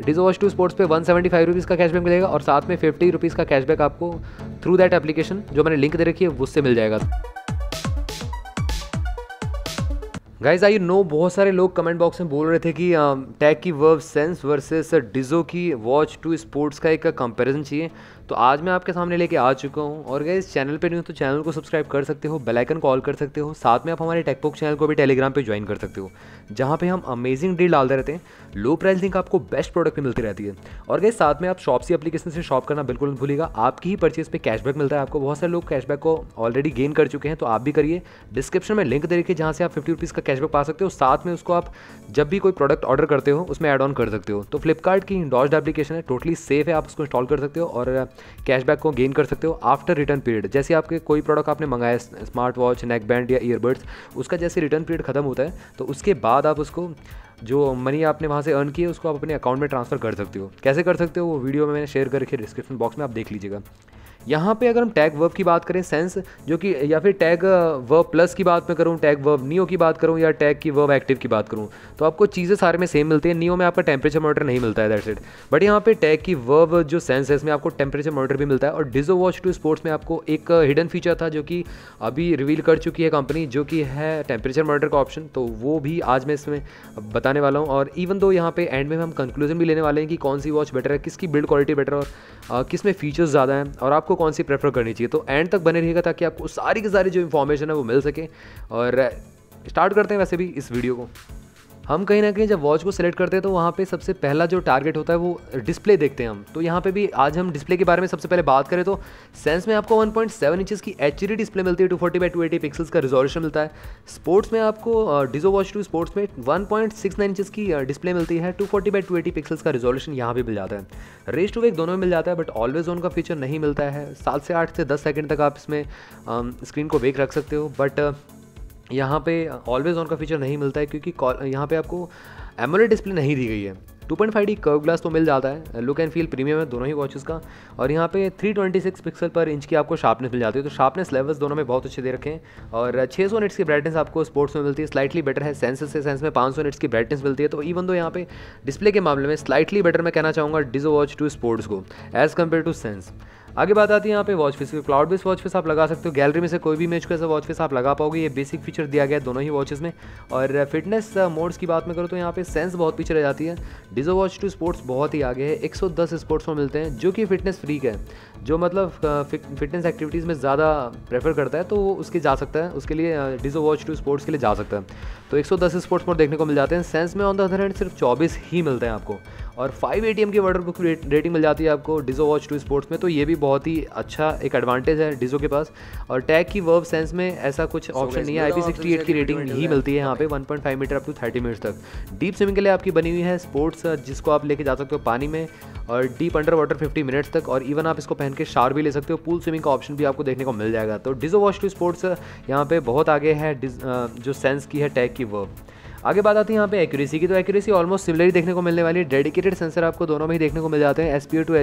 Dizo watch 2 sports पे 175 rupees का cashback मिलेगा और साथ में 50 रुपीज़ का कैशबैक आपको थ्रू दैट एप्लीकेशन जो मैंने लिंक दे रखी है उससे मिल जाएगा। गाइज आई नो बहुत सारे लोग कमेंट बॉक्स में बोल रहे थे कि टैग की वर्व सेंस वर्सेस डिज़ो की वॉच 2 स्पोर्ट्स का एक कंपैरिजन चाहिए। तो आज मैं आपके सामने लेके आ चुका हूँ। और गाइज चैनल पे नहीं हो तो चैनल को सब्सक्राइब कर सकते हो, बेल आइकन कॉल कर सकते हो, साथ में आप हमारे टेकबुक चैनल को भी टेलीग्राम पे ज्वाइन कर सकते हो जहाँ पे हम अमेजिंग डील डालते रहते हैं। लो प्राइस लिंक आपको बेस्ट प्रोडक्ट पे मिलती रहती है। और गाइज साथ में आप शॉप्सी एप्लीकेशन से शॉप करना बिल्कुल मत भूलिएगा, आपकी ही परचेज पे कैशबैक मिलता है आपको। बहुत सारे लोग कैशबैक को ऑलरेडी गेन कर चुके हैं तो आप भी करिए। डिस्क्रिप्शन में लिंक दे रखिए जहाँ से आप 50 रुपीज़ का कैशबैक पा सकते हो। साथ में उसको आप जब भी कोई प्रोडक्ट ऑर्डर करते हो उसमें ऐड ऑन कर सकते हो। तो फ्लिपकार्ट की डॉज्ड एप्लीकेशन है, टोटली सेफ है, आप उसको इंस्टॉल कर सकते हो और कैशबैक को गेन कर सकते हो आफ्टर रिटर्न पीरियड। जैसे आपके कोई प्रोडक्ट आपने मंगाया स्मार्ट वॉच, नेक बैंड या ईयरबड्स, उसका जैसे रिटर्न पीरियड खत्म होता है तो उसके बाद आप उसको जो मनी आपने वहाँ से अर्न की है उसको आप अपने अकाउंट में ट्रांसफ़र कर सकते हो। कैसे कर सकते हो वो वीडियो में मैंने शेयर कर रखी है डिस्क्रिप्शन बॉक्स में, आप देख लीजिएगा। यहाँ पे अगर हम टैग वर्ब की बात करें सेंस जो कि, या फिर टैग वर्ब प्लस की बात मैं करूँ, टैग वर्ब नियो की बात करूँ या टैग की वर्ब एक्टिव की बात करूँ, तो आपको चीज़ें सारे में सेम मिलती है। नियो में आपका टेम्परेचर मॉनिटर नहीं मिलता है, दैट्स इट। बट यहाँ पे टैग की वर्ब जो सेंस है इसमें आपको टेम्परेचर मॉनिटर भी मिलता है। और डिज़ो वॉच 2 स्पोर्ट्स में आपको एक हिडन फीचर था जो कि अभी रिवील कर चुकी है कंपनी, जो कि है टेम्परेचर मॉनिटर का ऑप्शन। तो वो भी आज मैं इसमें बताने वाला हूँ। और इवन दो यहाँ पे एंड में हम कंक्लूजन भी लेने वाले हैं कि कौन सी वॉच बेटर है, किसकी बिल्ड क्वालिटी बेटर है और किस में फीचर्स ज़्यादा हैं और आपको कौन सी प्रेफर करनी चाहिए। तो एंड तक बने रहिएगा ताकि आपको सारी की सारी जो इन्फॉर्मेशन है वो मिल सके। और स्टार्ट करते हैं वैसे भी इस वीडियो को। हम कहीं ना कहीं जब वॉच को सिलेक्ट करते हैं तो वहाँ पे सबसे पहला जो टारगेट होता है वो डिस्प्ले देखते हैं हम। तो यहाँ पे भी आज हम डिस्प्ले के बारे में सबसे पहले बात करें तो सेंस में आपको 1.7 इंचेस की HD डिस्प्ले मिलती है, 240x280 पिक्सल्स का रिजोल्यूशन मिलता है। स्पोर्ट्स में आपको डिज़ो वॉच 2 स्पोर्ट्स में 1.69 इंचेस की डिस्प्ले मिलती है, 240x280 पिक्सल्स का रिजोल्यूशन यहाँ भी मिल जाता है। रेस टू वेक दोनों में मिल जाता है बट ऑलवेज ऑन का फीचर नहीं मिलता है। 7 से 8 से 10 सेकेंड तक आप इसमें स्क्रीन को वेक रख सकते हो बट यहाँ पे ऑलवेज ऑन का फीचर नहीं मिलता है क्योंकि यहाँ पे आपको एमोलेड डिस्प्ले नहीं दी गई है। 2.5D कर्व ग्लास तो मिल जाता है, लुक एंड फील प्रीमियम है दोनों ही वॉचेस का। और यहाँ पे 326 पिक्सल पर इंच की आपको शार्पनेस मिल जाती है, तो शार्पनेस लेवल्स दोनों में बहुत अच्छे दे रखे हैं। और 600 निट्स की ब्राइटनेस आपको स्पोर्ट्स में मिलती है, स्लाइटली बेटर है सेंस से। सेंस में 500 निट्स की ब्राइटनेस मिलती है। तो इवन दो यहाँ पे डिस्प्ले के मामले में स्लाइटली बेटर मैं कहना चाहूँगा डिज़ो वॉच 2 स्पोर्ट्स को एज़ कम्पेयर टू सेंस। आगे बात आती है यहाँ पे वॉच फेस की। क्लाउड बेस्ड वॉच फेस आप लगा सकते हो, गैलरी में से कोई भी इमेज को ऐसा वॉच फेस आप लगा पाओगे। ये बेसिक फीचर दिया गया है दोनों ही वॉचेस में। और फिटनेस मोड्स की बात में करूँ तो यहाँ पे सेंस बहुत पीछे रह जाती है, डिज़ो वॉच 2 स्पोर्ट्स बहुत ही आगे है। 110 स्पोर्ट्स में मिलते हैं जो कि फिटनेस फ्रीक है, जो मतलब फिटनेस एक्टिविटीज़ में ज़्यादा प्रेफर करता है तो वो उसके जा सकता है, उसके लिए डिज़ो वॉच 2 स्पोर्ट्स के लिए जा सकता है। तो 110 स्पोर्ट्स मोड देखने को मिल जाते हैं। सेंस में ऑन द अदर हैंड सिर्फ 24 ही मिलते हैं आपको। और 5 ATM की वाटरप्रूफ रेटिंग मिल जाती है आपको डिज़ो वॉच 2 स्पोर्ट्स में, तो ये भी बहुत ही अच्छा एक एडवांटेज है डिज़ो के पास। और टैग की वर्ब सेंस में ऐसा कुछ ऑप्शन नहीं है, IP68 की रेटिंग ही मिलती है यहाँ पे 1.5 मीटर अप टू 30 मिनट्स तक। डीप स्विमिंग के लिए आपकी बनी हुई है स्पोर्ट्स, जिसको आप लेके जा सकते हो पानी में और डीप अंडर वाटर 50 मिनट्स तक। और इवन आप इसको पहन के शावर भी ले सकते हो, पूल स्विमिंग का ऑप्शन भी आपको देखने को मिल जाएगा। तो डिज़ो वॉच 2 स्पोर्ट्स यहाँ पे बहुत आगे है जो सेंस की है टैग की वर्ब। आगे बात आती है यहाँ पे एक्यूरेसी की। तो एक्यूरेसी ऑलमोस्ट सिमिलर ही देखने को मिलने वाली है। डेडिकेटेड सेंसर आपको दोनों में ही देखने को मिल जाते हैं, SPO2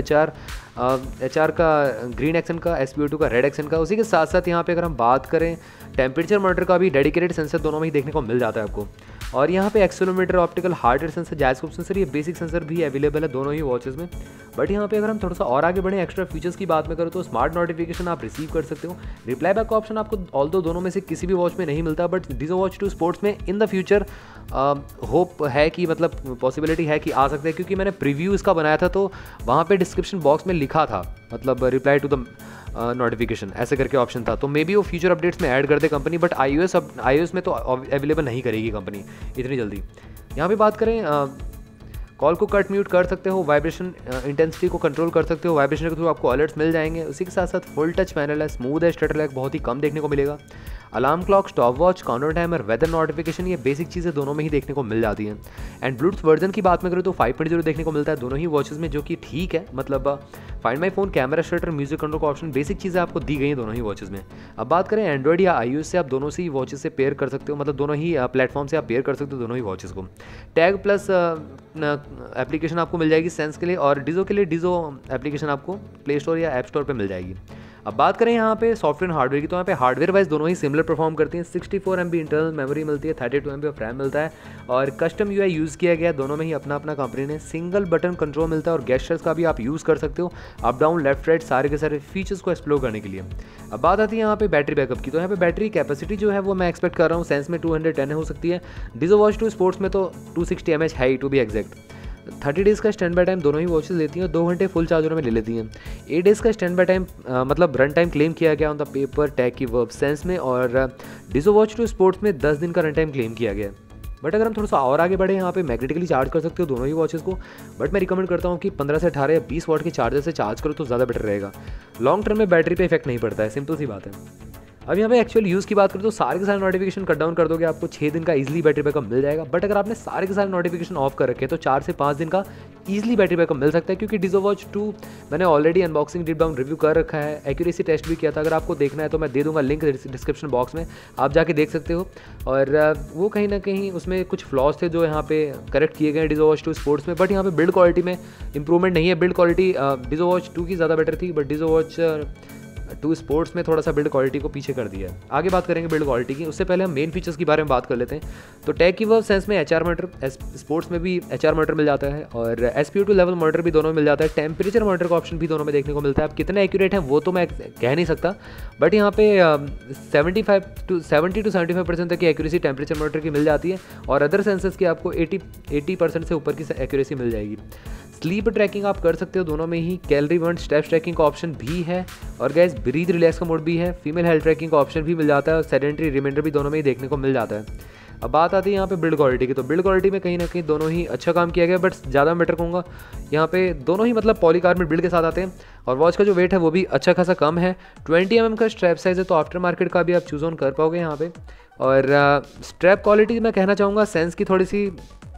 HR का ग्रीन एक्शन का, SPO2 का रेड एक्शन का। उसी के साथ साथ यहाँ पे अगर हम बात करें टेम्परेचर मॉनिटर का भी डेडिकेटेड सेंसर दोनों में ही देखने को मिल जाता है आपको। और यहाँ पे accelerometer, optical heart rate sensor, gyroscope sensor, ये बेसिक सेंसर भी अवेलेबल है दोनों ही वॉचेस में। बट यहाँ पे अगर हम थोड़ा सा और आगे बढ़े एक्स्ट्रा फीचर्स की बात में करें तो स्मार्ट नोटिफिकेशन आप रिसीव कर सकते हो। रिप्लाई बैक का ऑप्शन आपको ऑल्दो दोनों में से किसी भी वॉच में नहीं मिलता, बट डिज़ो वॉच 2 स्पोर्ट्स में इन द फ्यूचर होप है कि मतलब पॉसिबिलिटी है कि आ सकते हैं, क्योंकि मैंने प्रीव्यू इसका बनाया था तो वहाँ पे डिस्क्रिप्शन बॉक्स में लिखा था मतलब रिप्लाई टू द नोटिफिकेशन ऐसे करके ऑप्शन था। तो मे बी वो फ्यूचर अपडेट्स में ऐड कर दे कंपनी, बट iOS में तो अवेलेबल नहीं करेगी कंपनी इतनी जल्दी। यहाँ पे बात करें कॉल को कट म्यूट कर सकते हो, वाइब्रेशन इंटेंसिटी को कंट्रोल कर सकते हो, वाइब्रेशन के थ्रू आपको अलर्ट्स मिल जाएंगे। उसी के साथ साथ फुल टच पैनल है, स्मूथ है, स्टटर लैग बहुत ही कम देखने को मिलेगा। Alarm clock, stop watch, counter timer, weather notification, ये बेसिक चीज़ें दोनों में ही देखने को मिल जाती हैं। एंड ब्लूटूथ वर्जन की बात में करें तो 5.0 देखने को मिलता है दोनों ही वॉचेस में, जो कि ठीक है। मतलब find my phone, camera shutter, music control का ऑप्शन, बेसिक चीज़ें आपको दी गई हैं दोनों ही वॉचेस में। अब बात करें एंड्रॉइड या iOS से, आप दोनों से ही वॉचेस से पेयर कर सकते हो, मतलब दोनों ही प्लेटफॉर्म से आप पेयर कर सकते हो दोनों ही वॉचेस को। टैग प्लस एप्लीकेशन आपको मिल जाएगी सेंस के लिए, और डिज़ो के लिए डिज़ो एप्लीकेशन आपको प्ले स्टोर या ऐप स्टोर पर मिल जाएगी। अब बात करें यहाँ पे सॉफ्टवेयर हार्डवेयर की, तो यहाँ पे हार्डवेयर वाइज दोनों ही सिमिलर परफॉर्म करती हैं। 64 MB इंटरनल मेमोरी मिलती है, 32 MB ऑफ रैम मिलता है और कस्टम UI यूज़ किया गया है। दोनों में ही अपना अपना कंपनी ने सिंगल बटन कंट्रोल मिलता है और गेस्चर्स का भी आप यूज़ कर सकते हो अप डाउन लेफ्ट राइट सारे के सारे फीचर्स को एक्सप्लोर करने के लिए। अब बात आती है यहाँ पे बैटरी बैकअप की, तो यहाँ पे बैटरी कैपेसिटी जो है वो मैं एक्सपेक्ट कर रहा हूँ सेंस में 210 हो सकती है, डिजो वॉच 2 स्पोर्ट्स में तो 260 mAh है टू बी एग्जैक्ट। 30 डेज़ का स्टैंड बाय टाइम दोनों ही वॉचेस लेती हैं, 2 घंटे फुल चार्जर में ले लेती हैं। 8 डेज़ का स्टैंड बाय टाइम मतलब रन टाइम क्लेम किया गया ऑन द पेपर टैग की वर्ब सेंस में, और डिजो वॉच 2 स्पोर्ट्स में 10 दिन का रन टाइम क्लेम किया गया है। बट अगर हम थोड़ा सा और आगे बढ़े, यहाँ पे मैग्नेटिकली चार्ज कर सकते हो दोनों ही वॉचेस को, बट मैं रिकमेंड करता हूँ कि 15 से 18 या 20 वाट के चार्जर से चार्ज करो तो ज़्यादा बेटर रहेगा। लॉन्ग टर्म में बैटरी पे इफेक्ट नहीं पड़ता है, सिंपल सी बात है। अब यहाँ पे एक्चुअल यूज़ की बात करें तो सारे के सारे नोटिफिकेशन कट डाउन कर दोगे, आपको 6 दिन का इजीली बैटरी बैकअप मिल जाएगा। बट अगर आपने सारे के सारे नोटिफिकेशन ऑफ कर रखे तो 4 से 5 दिन का इजीली बैटरी बैकअप मिल सकता है, क्योंकि डिजो वॉच 2 मैंने already unboxing deep down review कर रखा है, एक्यूरेसी टेस्ट भी किया था। अगर आपको देखना है तो मैं दे दूंगा लिंक डिस्क्रिप्शन बॉक्स में, आप जाके देख सकते हो। और वो कहीं ना कहीं उसमें कुछ फ्लॉज थे जो यहाँ पे करेक्ट किए गए डिजो वॉच 2 स्पोर्ट्स में, बट यहाँ पे बिल्ड क्वालिटी में इंप्रूवमेंट नहीं है। बिल्ड क्वालिटी डिजो वॉच 2 की ज़्यादा बेटर थी, बट डिजो वॉच 2 स्पोर्ट्स में थोड़ा सा बिल्ड क्वालिटी को पीछे कर दिया है। आगे बात करेंगे बिल्ड क्वालिटी की, उससे पहले हम मेन फीचर्स के बारे में बात कर लेते हैं। तो टैग की वर्ब सेंस में HR मॉनिटर, स्पोर्ट्स में भी HR मॉनिटर मिल जाता है और SPO2 लेवल मॉनिटर भी दोनों में मिल जाता है। टेम्परेचर मॉनिटर का ऑप्शन भी दोनों में देखने को मिलता है। अब कितने एक्यूरेट हैं वो तो मैं कह नहीं सकता, बट यहाँ पे 70 to 75% तक की एक्यूरेसी टेम्परेचर मॉनिटर की मिल जाती है और अदर सेंसर्स की आपको 80% से ऊपर की एक्यूरेसी मिल जाएगी। स्लीप ट्रैकिंग आप कर सकते हो दोनों में ही, कैलोरी बर्न स्टेप्स ट्रैकिंग का ऑप्शन भी है और गैस ब्रीथ रिलैक्स का मोड भी है। फीमेल हेल्थ ट्रैकिंग का ऑप्शन भी मिल जाता है और सेडेंटरी रिमाइंडर भी दोनों में ही देखने को मिल जाता है। अब बात आती है यहाँ पे बिल्ड क्वालिटी की, तो बिल्ड क्वालिटी में कहीं ना कहीं दोनों ही अच्छा काम किया गया, बट ज़्यादा बेटर कहूँगा यहाँ पे दोनों ही मतलब पॉलीकार्बोनेट बिल्ड के साथ आते हैं और वॉच का जो वेट है वो भी अच्छा खासा कम है। 20 mm का स्ट्रैप साइज़ है, तो आफ्टर मार्केट का भी आप चूज़ ऑन कर पाओगे यहाँ पे। और स्ट्रैप क्वालिटी मैं कहना चाहूँगा सेंस की थोड़ी सी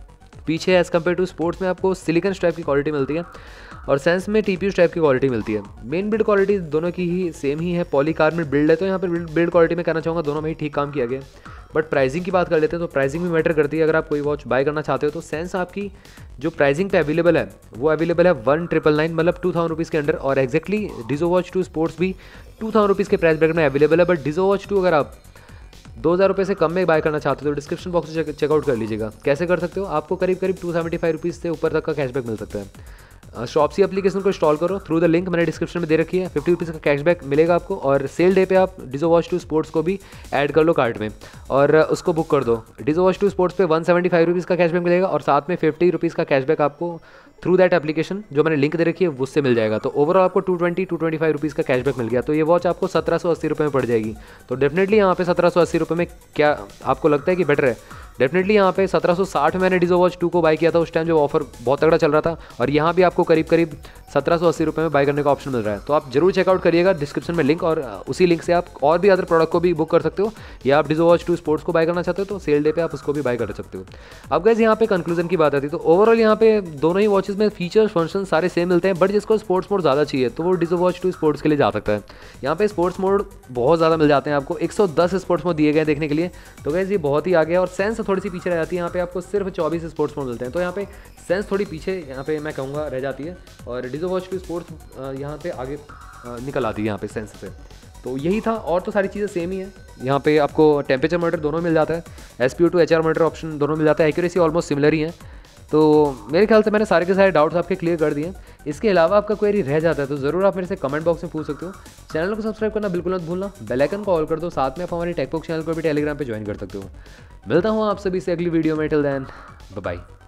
पीछे एज़ कम्पेयर टू स्पोर्ट्स में आपको सिलिकन स्ट्रैप की क्वालिटी मिलती है और सेंस में TPU स्ट्रैप की क्वालिटी मिलती है। मेन बिल्ड क्वालिटी दोनों की ही सेम ही है, पॉलीकार्बोनेट बिल्ड है, तो यहाँ पर बिल्ड क्वालिटी में कहना चाहूँगा दोनों में ही ठीक काम किया गया। बट प्राइसिंग की बात कर लेते हैं, तो प्राइसिंग भी मैटर करती है। अगर आप कोई वॉच बाय करना चाहते हो तो सेंस आपकी जो प्राइसिंग पे अवेलेबल है वो अवेलेबल है 1999 मतलब 2000 रुपीज़ के अंडर, और एक्जैक्टली डिजो वॉच 2 स्पोर्ट्स भी 2000 रुपीज़ के प्राइस ब्रैकेट में अवेलेबल है। बट डिजो वॉच 2 अगर आप 2000 रुपये से कम में बाय करना चाहते हो तो डिस्क्रिप्शन बॉक्स से चेकआउट कर लीजिएगा। कैसे कर सकते हो, आपको करीब 275 रुपीज़ से ऊपर तक का कैशबैक मिल सकता है। शॉप्सी एप्लीकेशन को इंस्टॉल करो थ्रू द लिंक मैंने डिस्क्रिप्शन में दे रखी है, 50 रुपीज़ का कैशबैक मिलेगा आपको। और सेल डे पे आप डिजो वॉच 2 स्पोर्ट्स को भी ऐड कर लो कार्ट में और उसको बुक कर दो। डिजो वॉच 2 स्पोर्ट्स पे 175 रुपीज़ का कैशबैक मिलेगा और साथ में 50 रुपीज़ का कैशबैक आपको थ्रू दैट एप्लीकेशन जो मैंने लिंक दे रखी है उससे मिल जाएगा। तो ओवरऑल आपको 225 रुपीज़ का कैशबैक मिल गया, तो ये वॉच आपको 1780 रुपये में पड़ जाएगी। तो डेफिनेटली यहाँ पे 1780 रुपये में क्या आपको लगता है कि बेटर है? डेफिनेटली यहाँ पे 1760 में मैंने डिजो वॉच 2 को बाय किया था, उस टाइम जो ऑफर बहुत तगड़ा चल रहा था, और यहाँ भी आपको करीब 1780 रुपये में बाय करने का ऑप्शन मिल रहा है। तो आप जरूर चेकआउट करिएगा, डिस्क्रिप्शन में लिंक, और उसी लिंक से आप और भी अदर प्रोडक्ट को भी बुक कर सकते हो, या आप डिजो वॉच 2 स्पोर्ट्स को बाय करना चाहते हो तो सेल डे पे आप उसको भी बाय कर सकते हो। अब गाइस यहाँ पे कंक्लूजन की बात आती है तो ओवरऑल यहाँ पे दोनों ही वॉचेस में फीचर्स फंक्शन सारे सेम मिलते हैं, बट जिसको स्पोर्ट्स मोड ज़्यादा चाहिए तो वो डिजो वॉच 2 स्पोर्ट्स के लिए जा सकता है। यहाँ पे स्पोर्ट्स मोड बहुत ज़्यादा मिल जाते हैं आपको, 110 स्पोर्ट्स मोड दिए गए देखने के लिए, तो गाइस ये बहुत ही आगे है। और सेंस थोड़ी सी पीछे रह जाती है, यहाँ पे आपको सिर्फ 24 स्पोर्ट्स मोड मिलते हैं, तो यहाँ पे सेंस थोड़ी पीछे यहाँ पे मैं कहूँगा रह जाती है, और डिजो वॉच 2 स्पोर्ट्स यहाँ पे आगे निकल आती है यहाँ पे सेंस से। तो यही था, और तो सारी चीज़ें सेम ही है। यहाँ पे आपको टेम्परेचर मॉनिटर दोनों मिल जाता है, SPO2 HR मॉनिटर ऑप्शन दोनों मिल जाता है, एक्यूरेसी ऑलमोस्ट सिमिलर ही है। तो मेरे ख्याल से मैंने सारे के सारे डाउट्स आपके क्लियर कर दिए। इसके अलावा आपका क्वेरी रह जाता है तो ज़रूर आप मेरे से कमेंट बॉक्स में पूछ सकते हो। चैनल को सब्सक्राइब करना बिल्कुल मत भूलना, बेल आइकन को ऑल कर दो, साथ में आप हमारी टेकबॉक्स चैनल को भी टेलीग्राम पे ज्वाइन कर सकते हो। मिलता हूँ आप सभी से अगली वीडियो में, टिल देन बाय बाय।